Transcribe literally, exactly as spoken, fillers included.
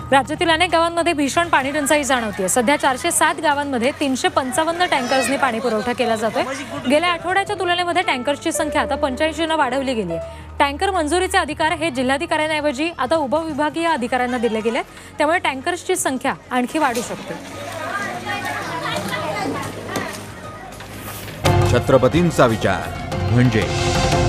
राज्यातील अनेक गावांमध्ये भीषण पाणी टंचाई जाणवते। सध्या चारशे सात गावांमध्ये तीनशे पंचावन्न टँकर्सनी पाणी पुरवठा केला जातोय। गेल्या आठवड्याच्या तुलनेमध्ये टँकर्सची संख्या आता पंच्याऐंशी ने वाढवली गेली आहे। टँकर मंजुरीचे अधिकार हे जिल्हाधिकाऱ्यांऐवजी आता उपविभागीय अधिकाऱ्यांना दिले गेले, त्यामुळे टँकर्सची संख्या आणखी वाढू शकते। छत्रपतींचा विचार म्हणजे